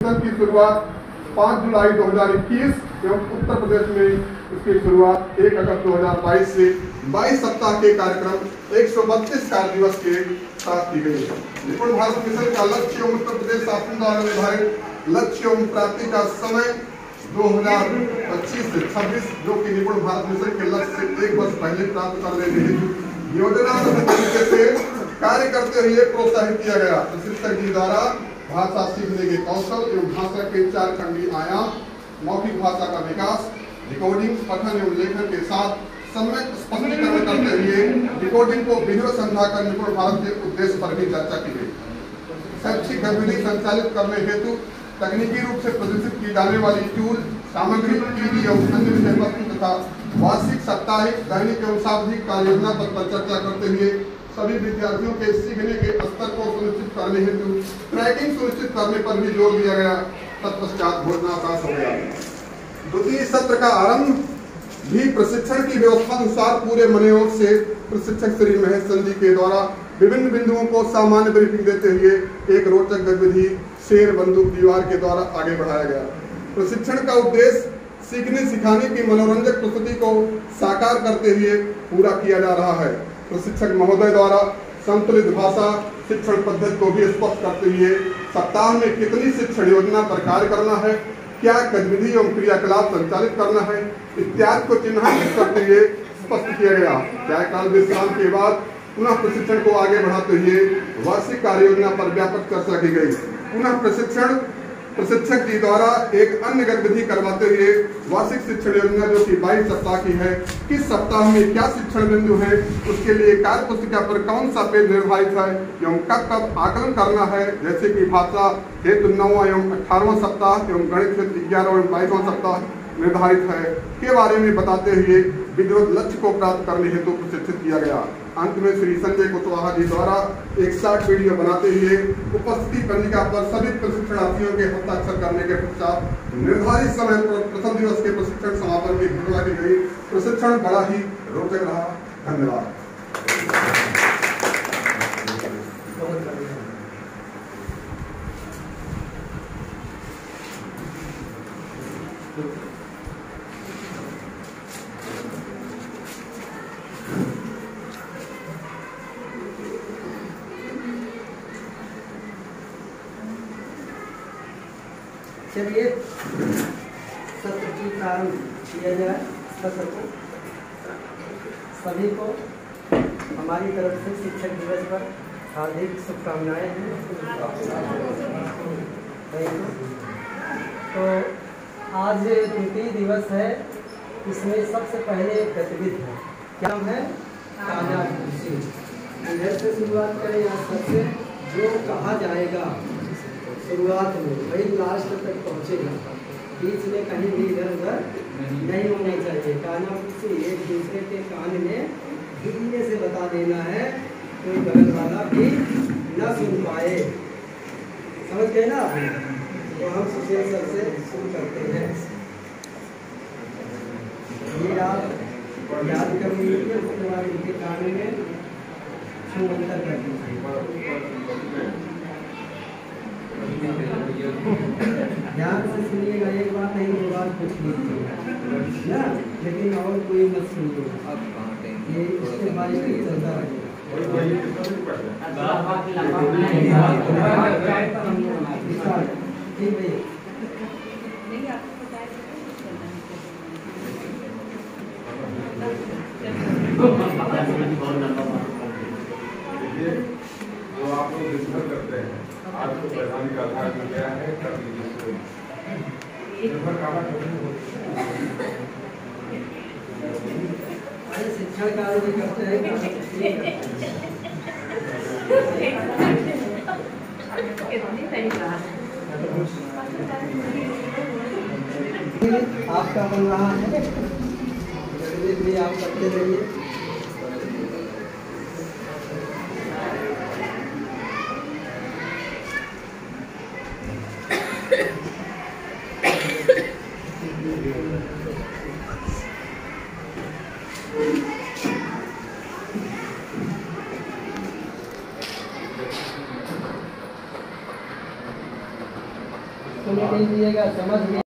प्रशिक्षण की शुरुआत 5 जुलाई 2021 एवं उत्तर प्रदेश में इसकी शुरुआत 1 अगस्त 2022 से 22 सप्ताह के कार्यक्रम 132 कार्य दिवस के साथ की गई है। निपुण भारत मिशन का लक्ष्य एवं उत्तर प्रदेश शासन द्वारा निर्धारित लक्ष्य एवं प्राप्ति का समय 2025 से 26 जो कि निपुण भारत मिशन के लक्ष्य से 1 वर्ष पहले प्राप्त कर लेने हेतु योजनाबद्ध तरीके से कार्य करते हुए प्रोत्साहित किया गया। प्रशिक्षक जी द्वारा भाषा सीखने के कौशल एवं भाषा के 4 खंडीय आयाम, मौखिक भाषा का विकास, रिकॉर्डिंग, पठन एवं लेखन के साथ सम्यक स्पष्टीकरण करते हुए रिकॉर्डिंग को वीडियो समझाकर निपुण भारत के उद्देश्य पर भी चर्चा की गई। शैक्षिक गतिविधि संचालित करने हेतु तकनीकी रूप से प्रदर्शित की जाने वाली टूल सामग्री, टीवी एवं अन्य विषय वस्तु तथा वार्षिक, साप्ताहिक, दैनिक एवं साप्ताहिक कार्य योजना पर चर्चा करते हुए सभी विद्यार्थियों के सीखने के स्तर को सुनिश्चित करने हेतु ट्रैकिंग सुनिश्चित करने पर भी जोर दिया गया। तत्पश्चात भोजनावकाश हो गया। द्वितीय सत्र का आरंभ भी प्रशिक्षण की व्यवस्था अनुसार पूरे मनोयोग से प्रशिक्षक श्री महेश चंद जी के द्वारा विभिन्न बिंदुओं को सामान्य ब्रीफिंग देते हुए एक रोचक गतिविधि शेर बंदूक दीवार के द्वारा आगे बढ़ाया गया। प्रशिक्षण का उद्देश्य सीखने सिखाने की मनोरंजक प्रस्तुति को साकार करते हुए पूरा किया जा रहा है। प्रशिक्षक महोदय द्वारा संतुलित भाषा शिक्षण पद्धति को भी स्पष्ट करते हुए सप्ताह में कितनी शिक्षण योजना पर कार्य करना है, क्या गतिविधि एवं क्रियाकलाप संचालित करना है इत्यादि को चिन्हित करते हुए स्पष्ट किया गया। चायकाल विश्राम के बाद पुनः प्रशिक्षण को आगे बढ़ाते हुए वार्षिक कार्य योजना पर व्यापक चर्चा की गई। पुनः प्रशिक्षक जी द्वारा एक अन्य गतिविधि करवाते हुए वार्षिक शिक्षण योजना जो कि 22 सप्ताह की है, किस सप्ताह में क्या शिक्षण बिंदु है, उसके लिए कार्य पुस्तिका पर कौन सा पेज निर्धारित है एवं कब कब आकलन करना है, जैसे कि भाषा हेतु 9वां एवं 18वां सप्ताह एवं गणित हेतु 11वां एवं 22वां सप्ताह निर्धारित है के बारे में बताते हुए विधिवत लक्ष्य को प्राप्त करने हेतु प्रशिक्षित किया गया। अंत में श्री संजय कुशवाहा जी द्वारा एक शॉर्ट वीडियो बनाते हुए उपस्थिति पंजिका पर सभी प्रशिक्षणार्थियों के हस्ताक्षर करने के पश्चात निर्धारित समय पर प्रथम दिवस के प्रशिक्षण समापन की घोषणा की गई। प्रशिक्षण बड़ा ही रोचक रहा। धन्यवाद। चलिए सत्र की प्रारंभ किया जाए। सत्र को सभी को हमारी तरफ से शिक्षक दिवस पर हार्दिक शुभकामनाएं हैं। तो आज द्वितीय दिवस है, इसमें सबसे पहले एक गतिविधि है, क्या है ताजा कुर्सी। इधर से शुरुआत करें या सबसे जो कहा जाएगा शुरुआत में वही लास्ट तक पहुँचेगा, बीच में कहीं भी इधर उधर नहीं होना चाहिए। काना कुर्सी एक दूसरे के कान में धीरे से बता देना है, कोई बगल वाला भी न सुन पाए। समझ गए ना? तो हम सुशील सर से शुरू करते हैं। ये आप याद कर लीजिए, उसके बाद इनके कान में छू अंतर कर दीजिए। ध्यान से सुनिएगा, एक बात नहीं दो बार पूछ लीजिए ना, लेकिन और कोई मत सुनिए। ये इसके बाद चलता ठीक भैया। जो आप लोग डिस्कस करते हैं आज तो प्रधान का आधार मिल गया है, कर लीजिए। शिक्षण कार्य भी करते हैं। आपका बन रहा है, भी आप करते रहिए। सुन लीजिएगा, समझ में